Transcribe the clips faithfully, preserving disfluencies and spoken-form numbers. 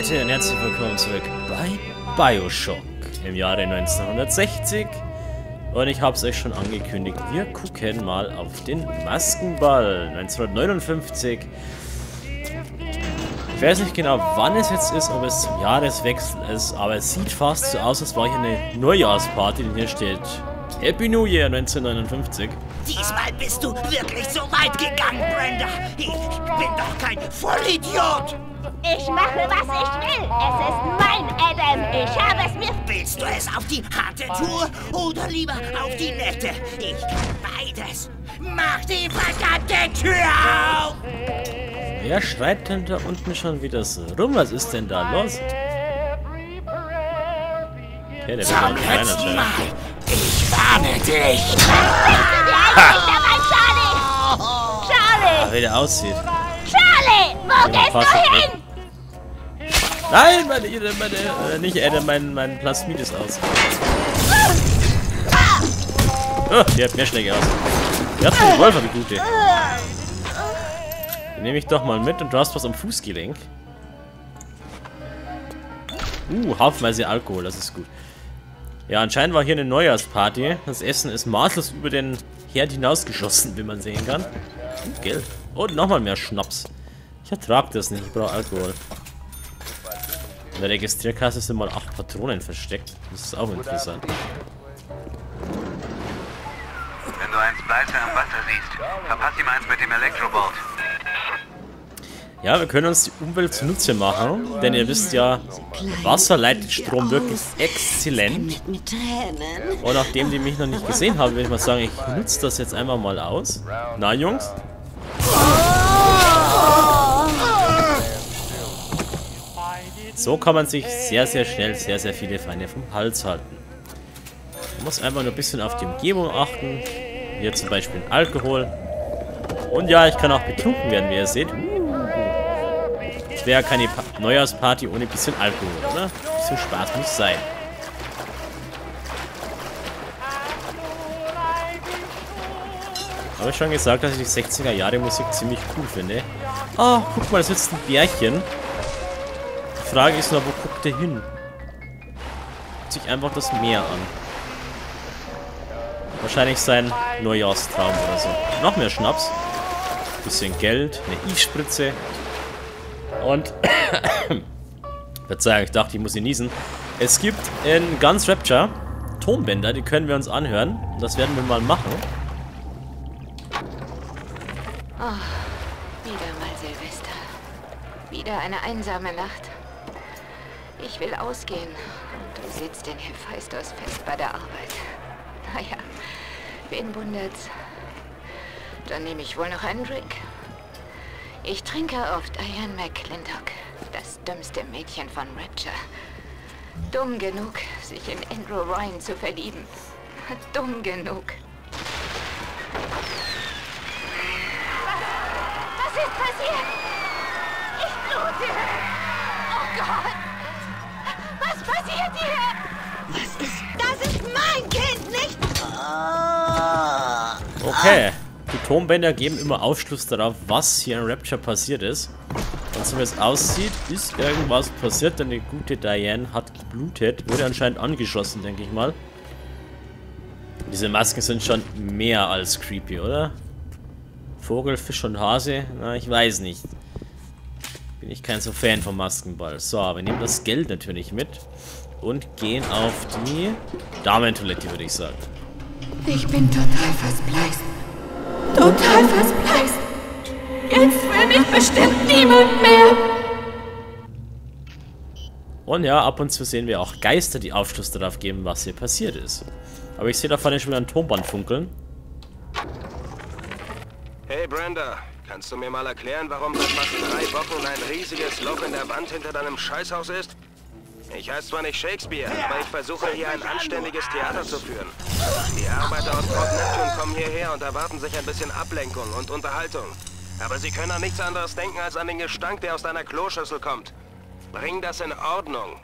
Leute und herzlich willkommen zurück bei Bioshock im Jahre neunzehnhundertsechzig. Und ich habe es euch schon angekündigt, wir gucken mal auf den Maskenball neunzehnhundertneunundfünfzig. Ich weiß nicht genau, wann es jetzt ist, ob es zum Jahreswechsel ist, aber es sieht fast so aus, als war hier eine Neujahrsparty, denn hier steht Happy New Year neunzehnhundertneunundfünfzig. Diesmal bist du wirklich so weit gegangen, Brenda. Ich bin doch kein Vollidiot. Ich mache, was ich will. Es ist mein Adam. Ich habe es mir... Willst du es auf die harte Tour oder lieber auf die nette? Ich kann beides. Mach die verdammte Tür auf! Wer schreit denn da unten schon wieder so rum? Was ist denn da los? Okay, der wird Zum ein kleiner letzten Schein. Mal. Ich warne dich. Bist du dir eigentlich dabei, Charlie? Charlie! Wie der aussieht. Charlie! Wo Ja, gehst fast du weg. hin? Nein, meine, meine, äh, nicht Adam, mein, mein Plasmid ist aus. Oh, die hat mehr Schläge aus. Die hat einen Wolfer, die gute. Die nehme ich doch mal mit und du hast was am Fußgelenk. Uh, haufenweise Alkohol, das ist gut. Ja, anscheinend war hier eine Neujahrsparty. Das Essen ist maßlos über den Herd hinausgeschossen, wie man sehen kann. Uh, Geld. Und nochmal mehr Schnaps. Ich ertrage das nicht, ich brauche Alkohol. In der Registrierkasse sind mal acht Patronen versteckt. Das ist auch interessant. Wenn du einen Splicer am Wasser siehst, verpass ihm eins mit dem Elektrobolt. Ja, wir können uns die Umwelt zunutze machen, denn ihr wisst ja, Wasser leitet Strom wirklich exzellent. Und nachdem die mich noch nicht gesehen haben, würde ich mal sagen, ich nutze das jetzt einfach mal aus. Na, Jungs? So kann man sich sehr, sehr schnell sehr, sehr viele Feinde vom Hals halten. Man muss einfach nur ein bisschen auf die Umgebung achten. Hier zum Beispiel Alkohol. Und ja, ich kann auch betrunken werden, wie ihr seht. Es wäre ja keine pa Neujahrsparty ohne ein bisschen Alkohol, oder? Ein bisschen Spaß muss sein. Habe ich schon gesagt, dass ich die sechziger Jahre Musik ziemlich cool finde. Ah, oh, guck mal, da sitzt ein Bärchen. Die Frage ist nur, wo guckt der hin? Guckt sich einfach das Meer an. Wahrscheinlich sein Neujahrstraum oder so. Noch mehr Schnaps. Bisschen Geld, eine I-Spritze. Und Verzeihung, ich dachte, ich muss ihn niesen. Es gibt in Guns Rapture Tonbänder, die können wir uns anhören. Und das werden wir mal machen. Oh, wieder mal Silvester. Wieder eine einsame Nacht. Ich will ausgehen und du sitzt in Hephaistos fest bei der Arbeit. Naja, wen wundert's? Dann nehme ich wohl noch einen Drink. Ich trinke auf Diane McClintock, das dümmste Mädchen von Rapture. Dumm genug, sich in Andrew Ryan zu verlieben. Dumm genug. Was ist passiert? Ich blute. Oh Gott. Was passiert hier? Was ist... Das ist mein Kind, nicht... Okay. Die Tonbänder geben immer Aufschluss darauf, was hier in Rapture passiert ist. Und so wie es aussieht, ist irgendwas passiert, denn die gute Diane hat geblutet. Wurde anscheinend angeschossen, denke ich mal. Diese Masken sind schon mehr als creepy, oder? Vogel, Fisch und Hase? Na, ich weiß nicht. Bin ich kein so Fan vom Maskenball. So, wir nehmen das Geld natürlich mit. Und gehen auf die Damentoilette, würde ich sagen. Ich bin total verspeist. Total verspeist. Jetzt will mich bestimmt niemand mehr. Und ja, ab und zu sehen wir auch Geister, die Aufschluss darauf geben, was hier passiert ist. Aber ich sehe da vorne schon wieder ein Tonband funkeln. Hey Brenda, kannst du mir mal erklären, warum seit fast drei Wochen ein riesiges Loch in der Wand hinter deinem Scheißhaus ist? Ich heiße zwar nicht Shakespeare, aber ich versuche hier ein anständiges Theater zu führen. Die Arbeiter aus Port Neptune kommen hierher und erwarten sich ein bisschen Ablenkung und Unterhaltung. Aber sie können an nichts anderes denken als an den Gestank, der aus deiner Kloschüssel kommt. Bring das in Ordnung.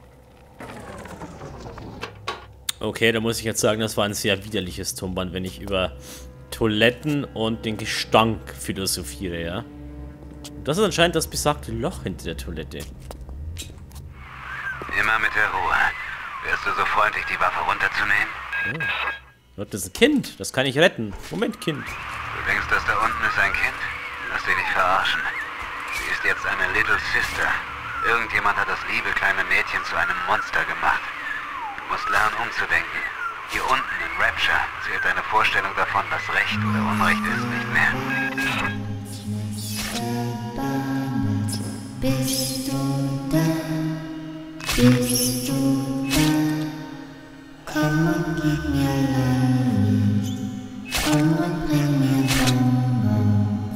Okay, da muss ich jetzt sagen, das war ein sehr widerliches Tonband, wenn ich über Toiletten und den Gestank philosophiere, ja. Das ist anscheinend das besagte Loch hinter der Toilette. Immer mit der Ruhe. Wärst du so freundlich, die Waffe runterzunehmen? Oh. Das ist ein Kind. Das kann ich retten. Moment, Kind. Du denkst, das da unten ist ein Kind? Lass dich nicht verarschen. Sie ist jetzt eine Little Sister. Irgendjemand hat das liebe kleine Mädchen zu einem Monster gemacht. Du musst lernen, umzudenken. Hier unten in Rapture zählt deine Vorstellung davon, was Recht oder Unrecht ist, nicht mehr. Bist du da? Bist du da? Komm und gib mir Licht. Komm und bring mir Bonbons.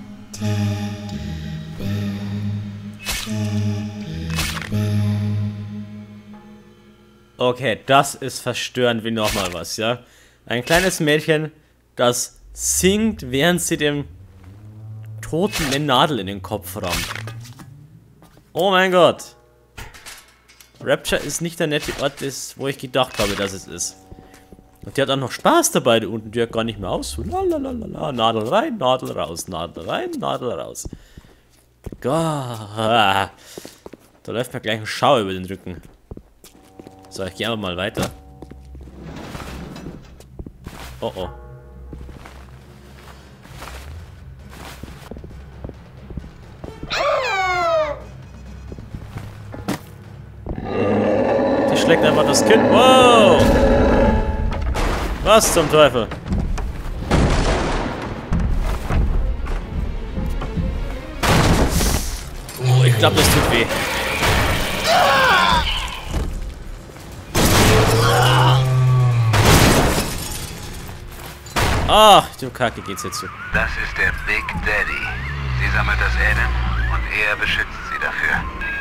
Teddybär, Teddybär. Okay, das ist verstörend wie nochmal was, ja? Ein kleines Mädchen, das singt, während sie dem Toten eine Nadel in den Kopf rammt. Oh mein Gott. Rapture ist nicht der nette Ort, ist, wo ich gedacht habe, dass es ist. Und die hat auch noch Spaß dabei, da unten. Die hört gar nicht mehr aus. So, lalalala, Nadel rein, Nadel raus, Nadel rein, Nadel raus. Gott. Da läuft mir gleich ein Schauer über den Rücken. So, ich gehe aber mal weiter. Oh oh. Die schlägt einfach das Kind. Wow! Was zum Teufel? Oh, ich glaube, das tut weh. Ach, du Kacke, geht's jetzt zu. Das ist der Big Daddy. Sie sammelt das Adam und er beschützt sie dafür.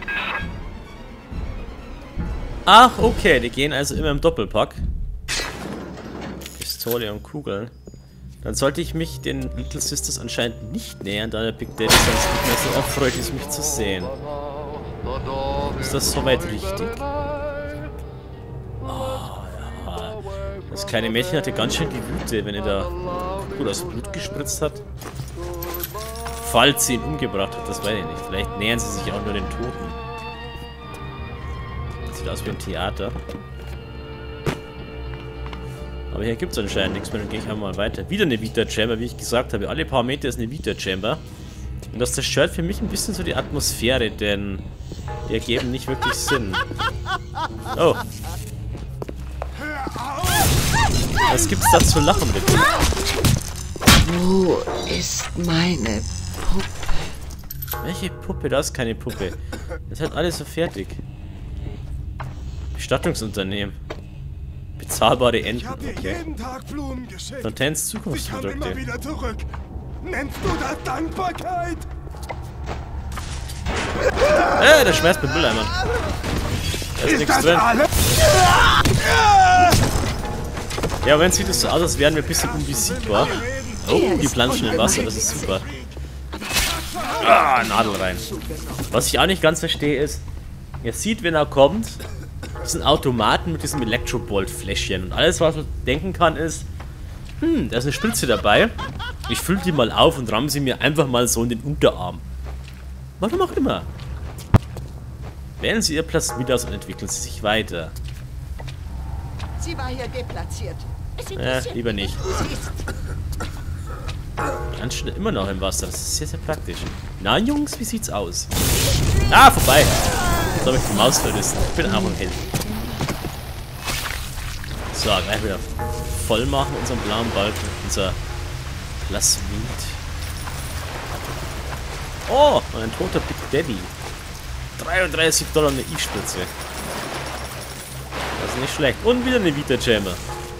Ach, okay, die gehen also immer im Doppelpack. Pistole und Kugeln. Dann sollte ich mich den Little Sisters anscheinend nicht nähern, da der Big Daddy sonst nicht mehr so erfreut ist, mich zu sehen. Ist das soweit richtig? Oh, ja. Das kleine Mädchen hatte ganz schön die Wüte, wenn er da gut aus Blut gespritzt hat. Falls sie ihn umgebracht hat, das weiß ich nicht. Vielleicht nähern sie sich auch nur den Toten. Das sieht aus wie ein Theater. Aber hier gibt es anscheinend nichts mehr, dann gehe ich einmal weiter. Wieder eine Vita Chamber, wie ich gesagt habe. Alle paar Meter ist eine Vita Chamber. Und das zerstört für mich ein bisschen so die Atmosphäre, denn die ergeben nicht wirklich Sinn. Oh. Was gibt's da zu lachen, bitte? Wo ist meine Puppe? Welche Puppe? Da ist keine Puppe. Das ist halt alles so fertig. Bestattungsunternehmen. Bezahlbare Enten. Okay. Fontaine's Zukunftsprodukte. Wieder zurück. Nennst du das Dankbarkeit? Äh, der schmeißt mit Mülleimern. Da ist, ist nichts drin. Alle? Ja, wenn sieht es so aus, als wären wir ein bisschen unbesiegbar. Oh, die planschen im Wasser, das ist super. Ah, Nadel rein. Was ich auch nicht ganz verstehe ist, ihr seht, wenn er kommt, diesen Automaten mit diesem Elektrobolt-Fläschchen. Und alles, was man denken kann, ist, hm, da ist eine Spritze dabei. Ich fülle die mal auf und ramme sie mir einfach mal so in den Unterarm. Warum auch immer. Wählen Sie Ihr Plasmidas und entwickeln Sie sich weiter. Sie war hier deplatziert. Ja, lieber nicht. Die Anstände immer noch im Wasser. Das ist sehr, sehr praktisch. Na, Jungs, wie sieht's aus? Ah, vorbei. Jetzt habe ich die Maus verrissen. Ich bin auch ein Held. So, gleich wieder voll machen, unseren blauen Balken. Unser Plasmid. Oh, ein toter Big Daddy. dreiunddreißig Dollar eine I-Spritze. Das ist nicht schlecht. Und wieder eine Vita Chamber.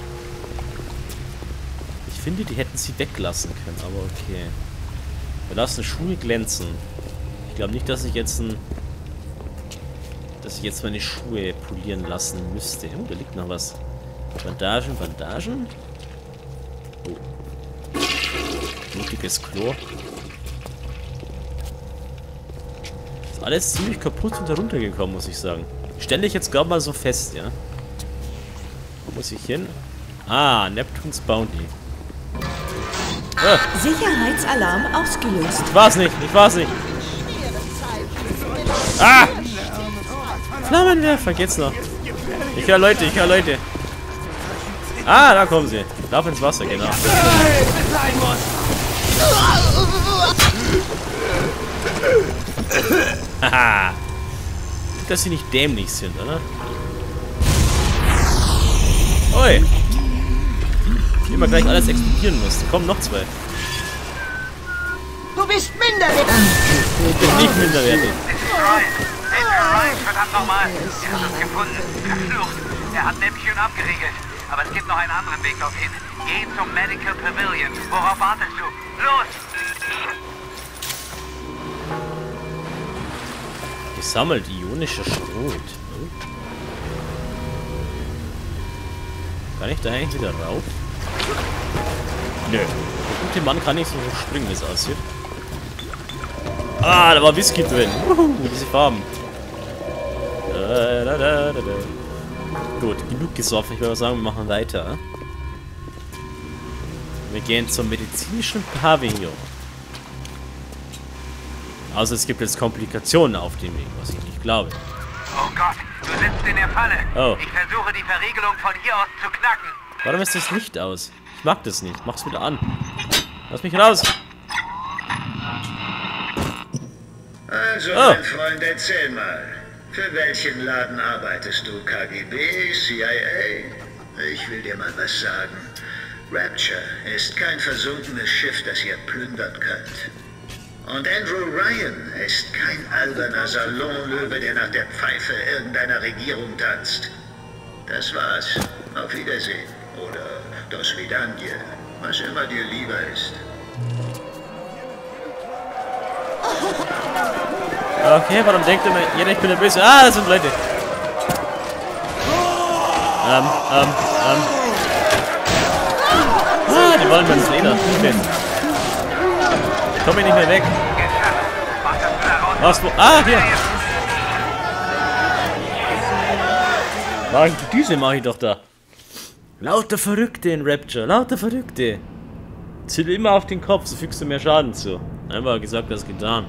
Ich finde, die hätten sie weglassen können, aber okay. Wir lassen Schuhe glänzen. Ich glaube nicht, dass ich jetzt ein... dass ich jetzt meine Schuhe polieren lassen müsste. Oh, da liegt noch was. Bandagen, Bandagen. Oh. Blutiges Klo. Ist alles ziemlich kaputt und darunter gekommen, muss ich sagen. Stelle ich jetzt gerade mal so fest, ja. Wo muss ich hin? Ah, Neptunes Bounty. Ah. Sicherheitsalarm ausgelöst. Ich war's nicht, ich war's nicht. Ah! Flammenwerfer, geht's noch? Ich höre Leute, ich höre Leute. Ah, da kommen sie. Lauf ins Wasser, genau. Haha. Dass sie nicht dämlich sind, oder? Oi. Wie man gleich alles explodieren muss. Da kommen noch zwei. Du bist minderwertig. Ich bin nicht minderwertig. Ryan, verdammt nochmal. Er hat uns gefunden. Verflucht. Er hat Neptune abgeriegelt. Aber es gibt noch einen anderen Weg dorthin. Geh zum Medical Pavilion. Worauf wartest du? Los! Gesammelt ionischer Schrot. Oh. Kann ich da eigentlich wieder rauf? Nö. Der gute Mann kann nicht so hoch springen, wie es aussieht. Ah, da war Whisky drin. Uhu, diese Farben. Da, da, da, da, da. Gut, genug gesoffen. Ich würde sagen, wir machen weiter. Wir gehen zum medizinischen Pavillon. Also es gibt jetzt Komplikationen auf dem Weg, was ich nicht glaube. Oh Gott, du sitzt in der Falle. Oh. Ich versuche die Verriegelung von hier aus zu knacken. Warum ist das Licht aus? Ich mag das nicht. Mach's wieder an. Lass mich raus. Also, oh. Mein Freund, erzähl mal. Für welchen Laden arbeitest du? K G B, C I A? Ich will dir mal was sagen. Rapture ist kein versunkenes Schiff, das ihr plündern könnt. Und Andrew Ryan ist kein alberner Salonlöwe, der nach der Pfeife irgendeiner Regierung tanzt. Das war's. Auf Wiedersehen. Oder Dos Vidanje. Was immer dir lieber ist. Okay, warum denkt immer jeder, ich bin der Böse? Ah, das sind Leute. Ähm, ähm, ähm. Ah, die wollen mir ins Leder. Okay. Ich komme nicht mehr weg. Was, wo? Ah, hier. Wagen die Düse mache ich doch da. Lauter Verrückte in Rapture, lauter Verrückte. Ziel immer auf den Kopf, so fügst du mehr Schaden zu. Einfach gesagt, das getan.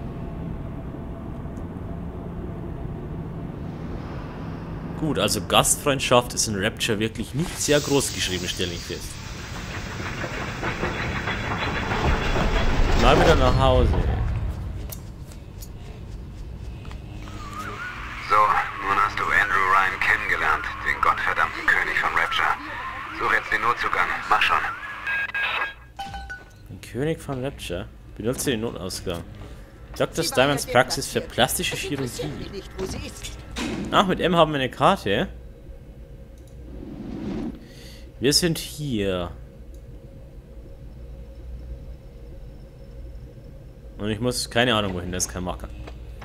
Gut, also Gastfreundschaft ist in Rapture wirklich nicht sehr groß geschrieben, stelle ich fest. Mal wieder nach Hause. So, nun hast du Andrew Ryan kennengelernt, den gottverdammten König von Rapture. Such jetzt den Notzugang, mach schon. Ein König von Rapture? Benutze den Notausgang. Doktor Diamonds Praxis für plastische Chirurgie. Ach, mit M haben wir eine Karte. Wir sind hier. Und ich muss, keine Ahnung wohin, das ist kein Marker.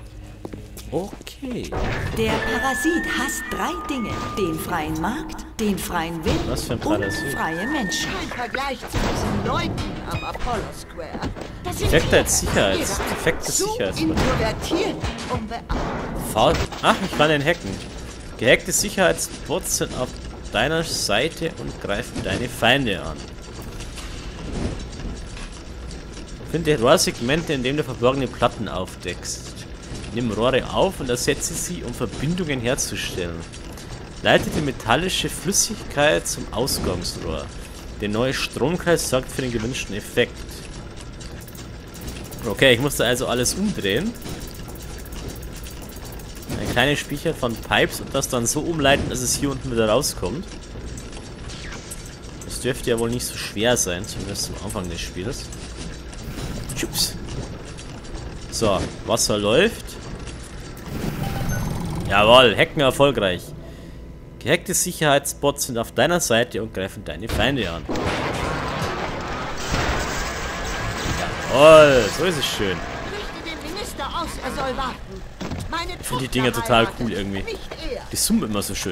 Okay. Der Parasit hasst drei Dinge. Den freien Markt, den freien Willen Was für ein und Parasit? freie Menschen. Im Vergleich zu diesen Leuten am Apollo Square. Defekte als Sicherheits... Defekte Sicherheitsbot. Introvertiert, unbeachtet. Faul... Ach, ich kann den hacken. Gehackte Sicherheitsbots sind auf deiner Seite und greifen deine Feinde an. Finde Rohrsegmente, in dem du verborgene Platten aufdeckst. Nimm Rohre auf und ersetze sie, um Verbindungen herzustellen. Leite die metallische Flüssigkeit zum Ausgangsrohr. Der neue Stromkreis sorgt für den gewünschten Effekt. Okay, ich musste also alles umdrehen. Ein kleines Spielchen von Pipes und das dann so umleiten, dass es hier unten wieder rauskommt. Das dürfte ja wohl nicht so schwer sein, zumindest zum Anfang des Spiels. Tschüps. So, Wasser läuft. Jawohl, Hacken erfolgreich. Gehackte Sicherheitsbots sind auf deiner Seite und greifen deine Feinde an. Jawohl, so ist es schön. Richte dem Minister aus, er soll warten. Meine Ich finde die Dinger total cool irgendwie. Die summen immer so schön.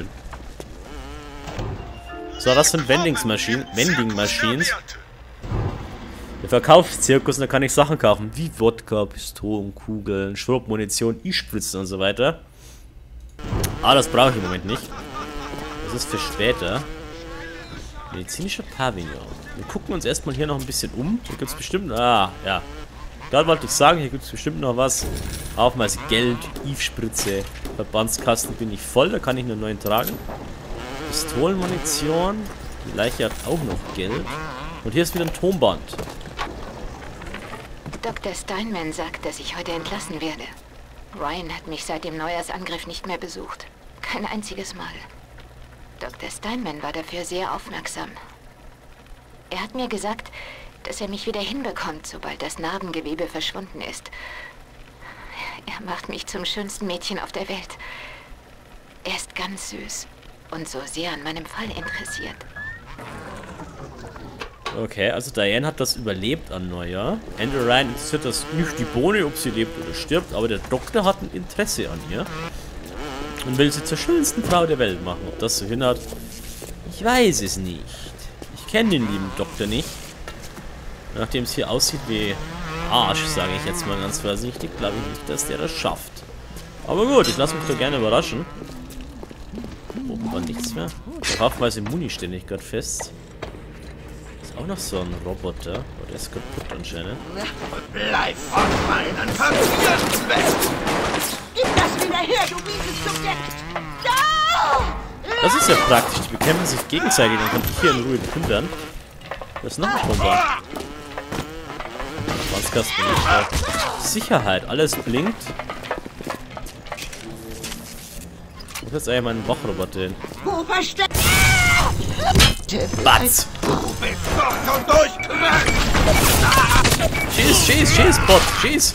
So, das sind Wendingsmaschinen. Vending-Machines. Der Verkaufszirkus, und da kann ich Sachen kaufen, wie Wodka, Pistolen, Kugeln, Schrotmunition, E-Spritzen und so weiter. Ah, das brauche ich im Moment nicht. Das ist für später. Medizinischer Pavillon. Wir gucken uns erstmal hier noch ein bisschen um. Hier gibt es bestimmt... Ah, ja. Gerade wollte ich sagen, hier gibt es bestimmt noch was. Aufmals Geld, Eve-Spritze. Verbandskasten bin ich voll, da kann ich nur neuen tragen. Pistolenmunition. Die Leiche hat auch noch Geld. Und hier ist wieder ein Tonband. Doktor Steinman sagt, dass ich heute entlassen werde. Ryan hat mich seit dem Neujahrsangriff nicht mehr besucht. Kein einziges Mal. Doktor Steinman war dafür sehr aufmerksam. Er hat mir gesagt, dass er mich wieder hinbekommt, sobald das Narbengewebe verschwunden ist. Er macht mich zum schönsten Mädchen auf der Welt. Er ist ganz süß und so sehr an meinem Fall interessiert. Okay, also Diane hat das überlebt an Neujahr. Andrew Ryan interessiert das nicht die Bohne, ob sie lebt oder stirbt, aber der Doktor hat ein Interesse an ihr. Und will sie zur schönsten Frau der Welt machen. Ob das so hinhaut, ich weiß es nicht. Ich kenne den lieben Doktor nicht. Nachdem es hier aussieht wie Arsch, sage ich jetzt mal ganz vorsichtig, glaube ich nicht, dass der das schafft. Aber gut, ich lasse mich doch gerne überraschen. Oben war nichts mehr. Der haufenweise Muni ständig gerade fest. Ist auch noch so ein Roboter. Oh, der ist kaputt anscheinend. Bleib von meinen Papieren weg! Gib das wieder her, du mieses Subjekt! No! Das ist ja praktisch. Die bekämpfen sich gegenseitig. Dann kann ich hier in Ruhe plündern. Das ist noch ein Tonband. Verbandskasten. Sicherheit. Alles blinkt. Wo ist jetzt eigentlich mein Wachroboter hin? Wo versteckt? Batz! Du bist doch schon durchgemacht! Schieß, schieß, schieß, Bot, schieß!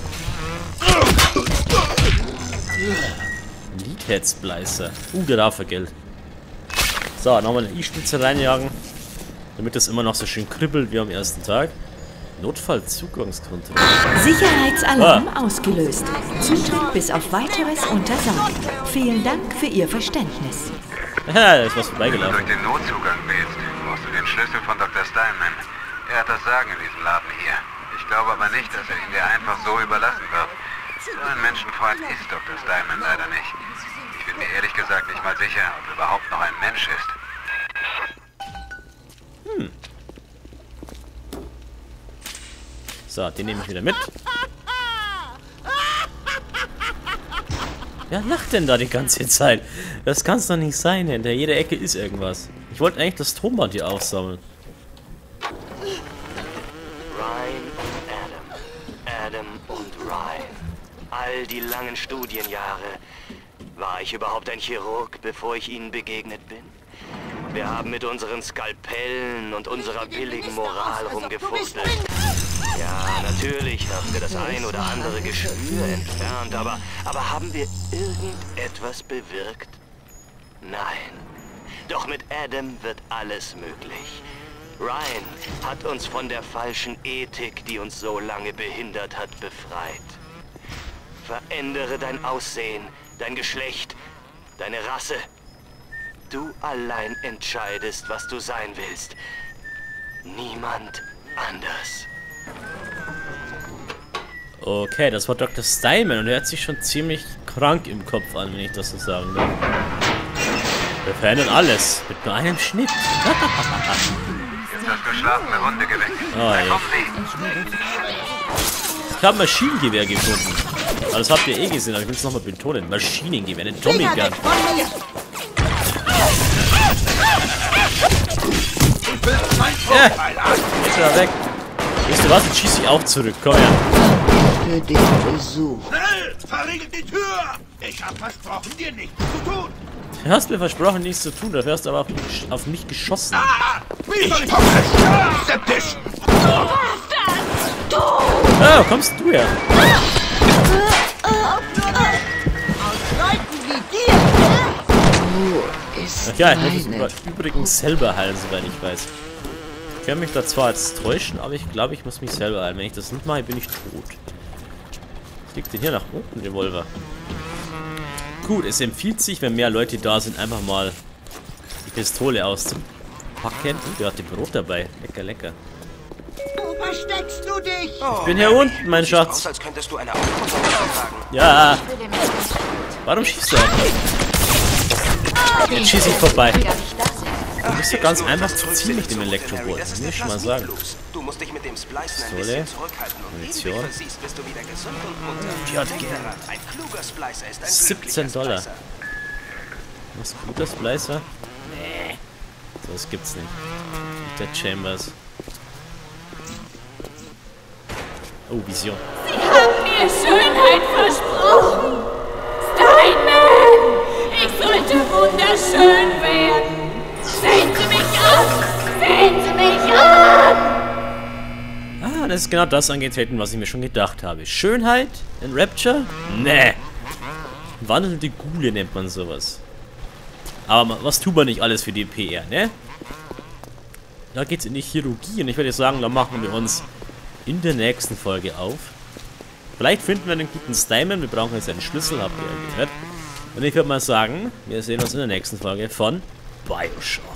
Leadhead-Splicer. Uh, der darf für Geld. So, nochmal eine I-Spitze reinjagen. Damit das immer noch so schön kribbelt wie am ersten Tag. Notfallzugangskontrolle. Sicherheitsalarm ah. ausgelöst. Zutritt bis auf weiteres untersagt. Vielen Dank für Ihr Verständnis. Ja, da ist was vorbeigelaufen. Wenn du durch den Notzugang willst, brauchst du den Schlüssel von Doktor Steinman. Er hat das Sagen in diesem Laden hier. Ich glaube aber nicht, dass er ihn dir einfach so überlassen wird. So ein Menschenfreund ist Doktor Steinman leider nicht. Ich bin mir ehrlich gesagt nicht mal sicher, ob er überhaupt noch ein Mensch ist. Hm. So, den nehme ich wieder mit. Wer lacht denn da die ganze Zeit? Das kann es doch nicht sein, hinter jeder Ecke ist irgendwas. Ich wollte eigentlich das Tonband hier aufsammeln. Ryan und Adam. Adam und Ryan. All die langen Studienjahre. War ich überhaupt ein Chirurg, bevor ich ihnen begegnet bin? Wir haben mit unseren Skalpellen und unserer billigen Moral rumgefuchtelt. Ja, natürlich haben wir das ein oder andere Geschwür entfernt, aber, aber haben wir irgendetwas bewirkt? Nein. Doch mit Adam wird alles möglich. Ryan hat uns von der falschen Ethik, die uns so lange behindert hat, befreit. Verändere dein Aussehen, dein Geschlecht, deine Rasse. Du allein entscheidest, was du sein willst. Niemand anders. Okay, das war Doktor Steinman und er hört sich schon ziemlich krank im Kopf an, wenn ich das so sagen darf. Wir verändern alles mit nur einem Schnitt. Jetzt das geschlafene Hunde geweckt. Oh, ja. Ich habe ein Maschinengewehr gefunden. Aber das habt ihr eh gesehen, aber ich will es nochmal betonen. Maschinengewehr, eine Tommy Gun. Ja, ist er weg. Weißt du was? Jetzt schieß ich auch zurück. Komm her. Für den Besuch. Schnell! Verriegelt die Tür! Ich hab versprochen, dir nichts zu tun! Du hast mir versprochen, nichts zu tun. Dafür hast du aber auf mich, auf mich geschossen. Ah! Wie soll ich komme! Septisch! Ah, wo kommst du her? Aus Leuten wie dir! Ach ja, ich muss es übrigens selber heilen, soweit ich weiß. Ich kann mich da zwar jetzt täuschen, aber ich glaube, ich muss mich selber heilen. Wenn ich das nicht mache, bin ich tot. Was liegt denn hier nach oben, Revolver? Gut, es empfiehlt sich, wenn mehr Leute da sind, einfach mal die Pistole auszupacken. Und der hat die Brot dabei. Lecker, lecker. Wo versteckst du dich? Ich bin hier unten, mein Schatz. Aus, als könntest du eine Aufmerksamkeit tragen. Ja. Warum schießt du auch? Jetzt schieße ich vorbei. Nicht so ganz einfach zu ziehen mit dem Elektro-Bolt, das muss ich schon mal sagen. Du musst dich mit dem Splicen ein Pistole, bisschen zurückhalten und Munition. ihn, wie du siehst, bist du wieder gesund und munter. Ja, Denk daran, ein kluger Splicer ist ein siebzehn Dollar. Splicer. Was guter Splicer? Nee. So, das gibt's nicht. Der Chambers. Oh, Vision. Sie haben mir Schönheit versprochen. Steinman! Ich sollte wunderschön werden. Sehen Sie mich an! Sehen Sie mich an! Ah, das ist genau das angetreten, was ich mir schon gedacht habe. Schönheit in Rapture? Nee. Wandelnde Gule nennt man sowas. Aber was tut man nicht alles für die P R, ne? Da geht's in die Chirurgie und ich würde sagen, da machen wir uns in der nächsten Folge auf. Vielleicht finden wir einen guten Steinman. Wir brauchen jetzt einen Schlüssel, habt ihr ja gehört. Und ich würde mal sagen, wir sehen uns in der nächsten Folge von Bioshock.